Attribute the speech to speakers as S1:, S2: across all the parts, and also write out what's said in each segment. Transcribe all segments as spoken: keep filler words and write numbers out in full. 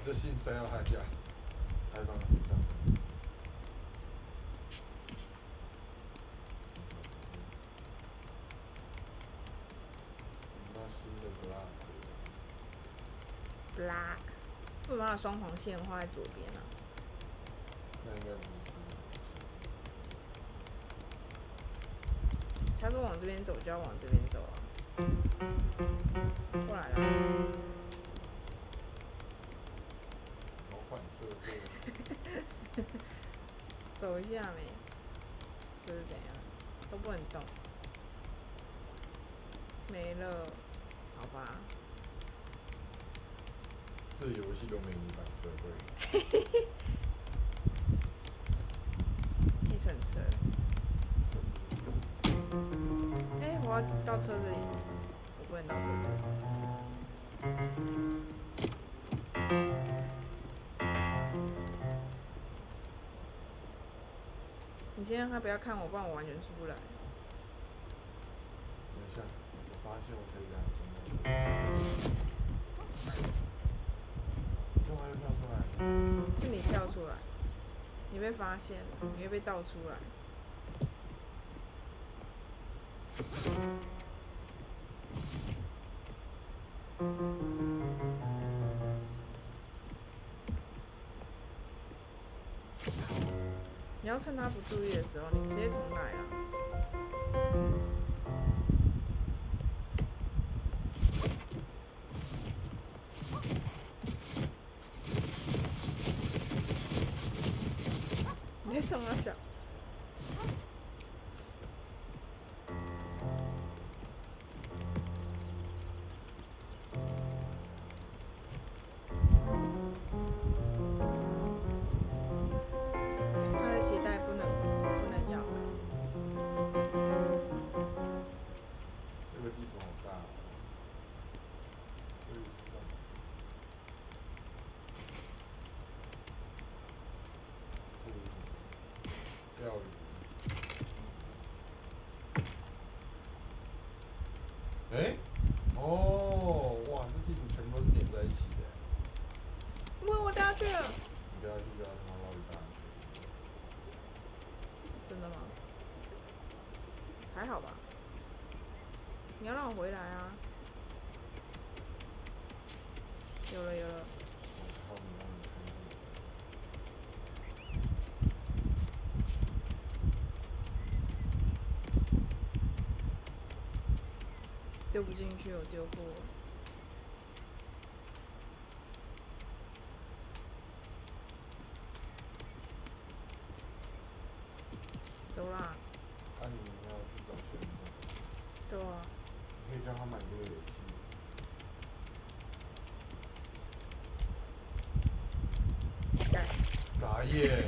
S1: 这信塞到他家，还帮他附上。那新的
S2: black。black， 为什么它的双黄线画在左边啊？
S1: 那应该不是。
S2: 他说往这边走就要往这边走啊。过来了。
S1: 好反射对。
S2: 走一下没？这是怎样？都不能动。没了，好吧。
S1: 这游戏都没你反社会。
S2: 嘿嘿嘿。计程车。哎、欸，我要到车这里，我不能到车这里。你先让他不要看我，不然我完全出不来。
S1: 等一下，我发现我可以让他中间。干嘛又跳出来？
S2: 是你跳出来，你被发现了，你会被倒出来。你要趁他不注意的时候，你直接重来啊！你在冲他笑。
S1: 钓鱼。哎、欸，哦，哇，这地图全部都是连在一起的。
S2: 因为我掉下去了。
S1: 你掉下去就要他妈绕一大圈。
S2: 真的吗？还好吧。你要让我回来啊。有了有了。
S1: 好，你让你看这个。
S2: 丢不进去，我丢过。走啦。
S1: 那、啊、你要去找学长。
S2: 对啊。
S1: 你可以叫他买这个游戏。
S2: 干。
S1: 傻眼。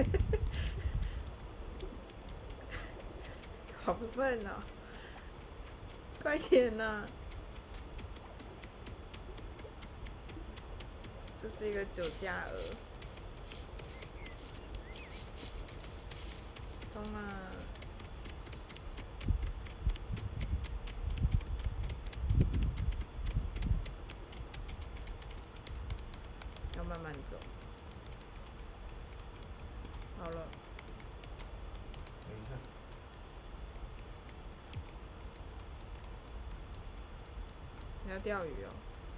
S2: 好笨哦！快点呐！就是一个酒驾儿。冲啊！要慢慢走。好了。
S1: 等一下。
S2: 你要钓鱼哦。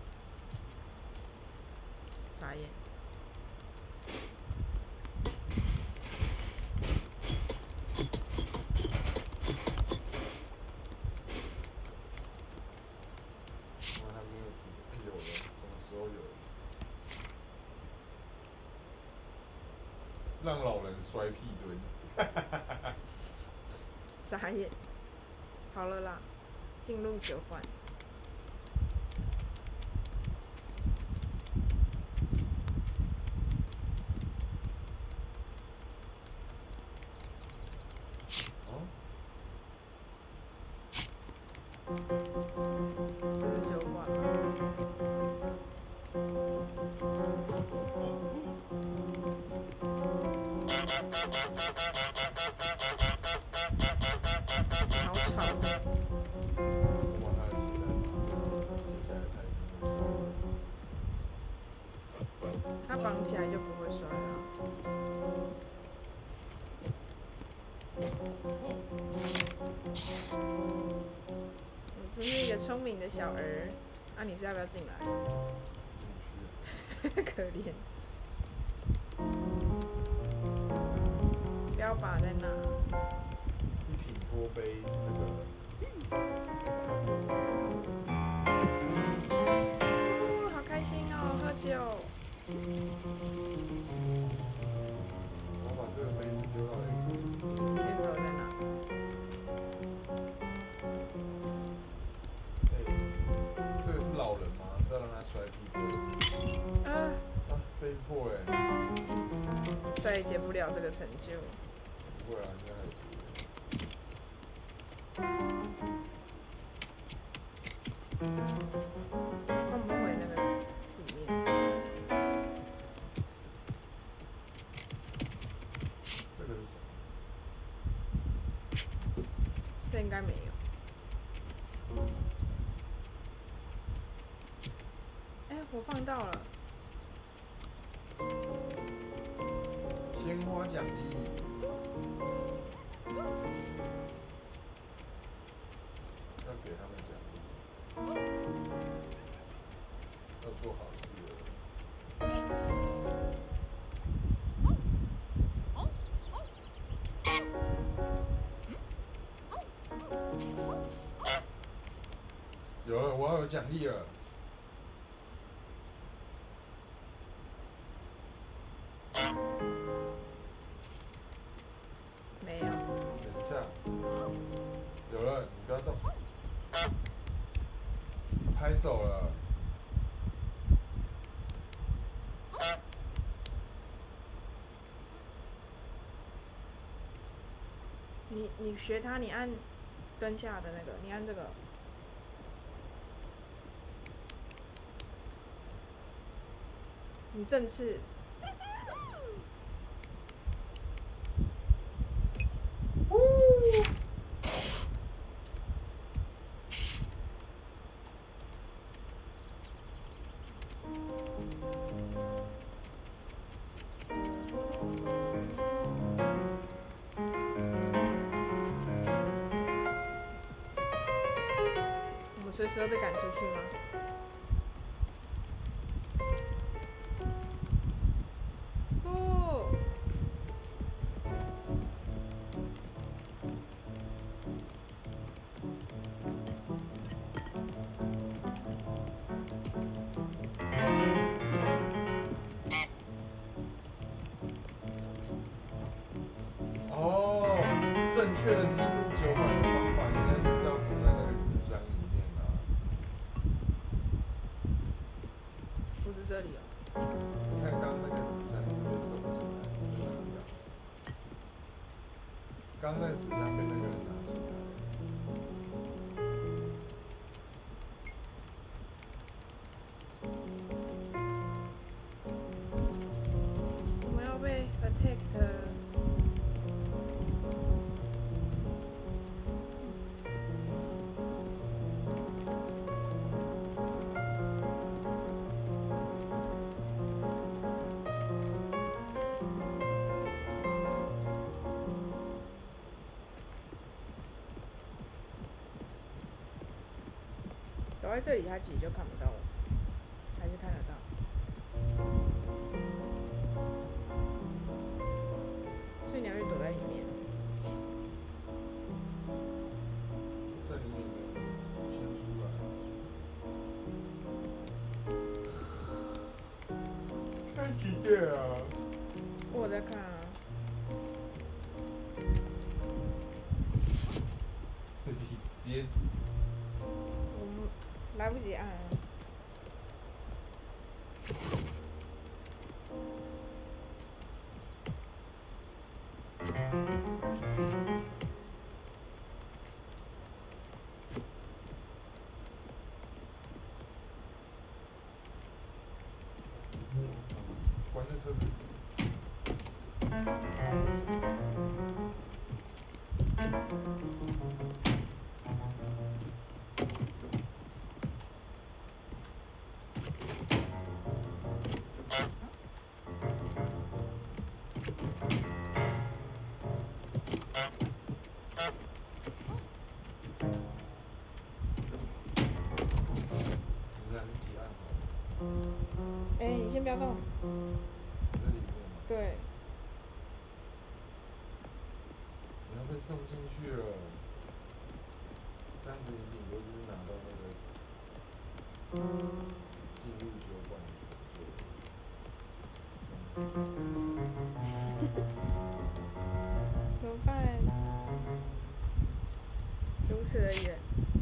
S2: 眨眼。
S1: 我还没有图，有了，什么时候有了？让老人摔屁墩。
S2: 傻眼。好了啦，进入九环。这是九环。好吵。
S1: 我把它写在，接下来才能收了。
S2: 它绑起来就不会摔了。你真是一个聪明的小儿。啊，你是要不要进来？可怜。标靶在哪？
S1: 一品脱杯这个。
S2: 哦，好开心哦，喝酒。
S1: 我把这个杯子丢到那个。
S2: 运头在哪？
S1: 哎、欸，这个是老人吗？是要让他摔屁股？
S2: 啊！
S1: 啊，杯子破了、欸。
S2: 再也解不了这个成就。
S1: 不会啊，应该还有。
S2: 放不回那个里面。
S1: 这个是什么？
S2: 这应该没有。哎、欸，我放到了。
S1: 鲜花奖励。要给他们奖励。要做好事了。有了，我要有奖励了。
S2: 没有。
S1: 等一下。有了，你不要动。拍手了。
S2: 你你学他，你按蹲下的那个，你按这个。你正刺。我随时会被赶出去吗？不。
S1: 哦，正确的进入酒馆的方法应该是要躲在那个纸箱里面啊。
S2: 不是这里哦。
S1: 你看刚刚那个纸箱是不是收进来？这个一样。刚刚那个纸箱被那个人拿进来。
S2: 我们要被 attacked 了。躲在这里，他其实就看不到了，还是看得到。所以你要去躲在里面。
S1: 在里面没有先出来。看几点啊？
S2: 我在看啊。
S1: 你直接。
S2: 我们来不及按啊。
S1: 关在车子里。
S2: 来不及。 你先不要动。
S1: 在里面吗？
S2: 对。
S1: 你要被送进去了，这样子你顶多就是拿到那个进入酒馆的成就。
S2: 怎么办？如此的远。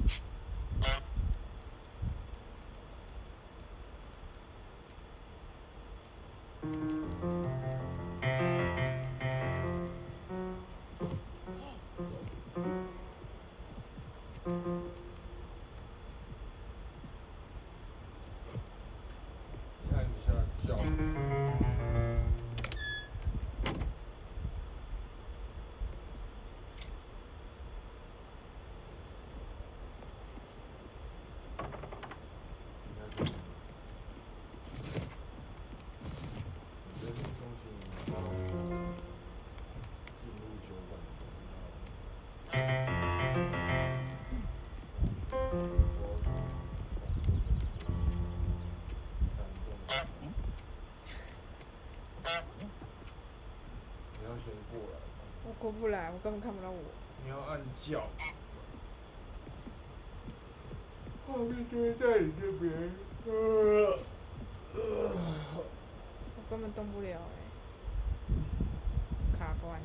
S1: 按一下叫。
S2: 我过不来，我根本看不到我。
S1: 你要按叫，画面就会在你这边。呃呃、
S2: 我根本动不了哎、欸，卡关。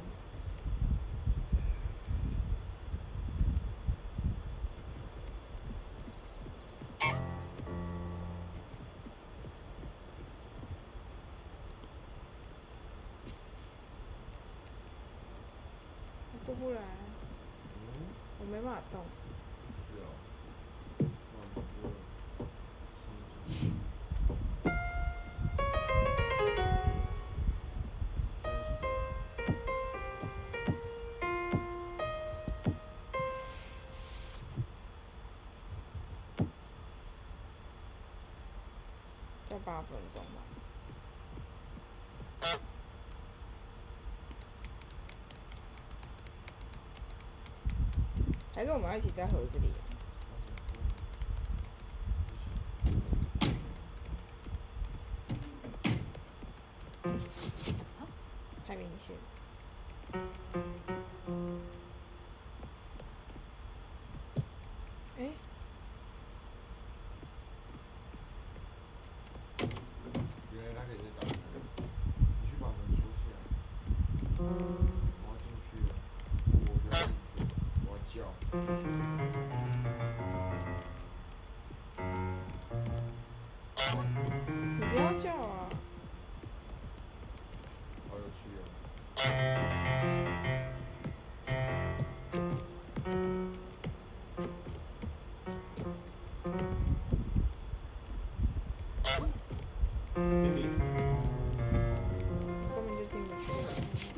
S2: 过不来，
S1: 嗯、
S2: 我没办法动。
S1: 是哦，那我们就重新。
S2: 再八分钟吧。还是我们要一起在盒子里？太明显。哎、欸。
S1: 原来它可以再打开，你去把门锁起来。我要进去了，我不要进去，我要叫。
S2: 你不要叫啊！
S1: 好有趣哦。明明。
S2: 根本就进不去了。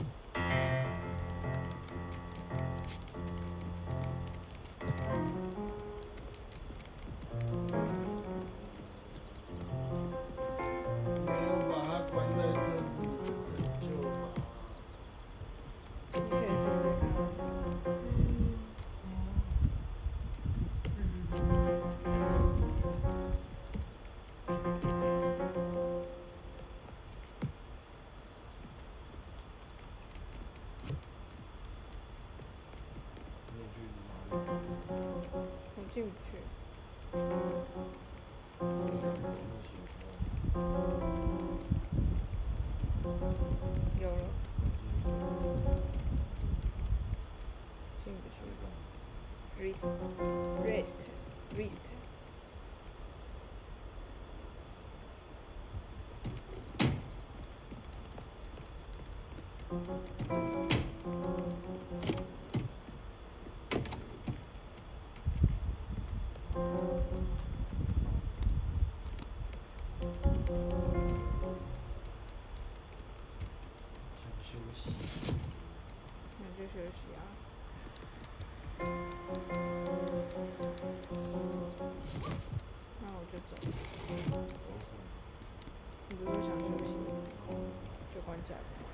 S1: 没有把它关在这子的成就吧？
S2: 你可以试试看。我进不去。有了。进不去。Rest, rest, rest。
S1: 休息。
S2: 那就休息啊。那我就走。
S1: 走什么？
S2: 你不是说想休息？就关起来。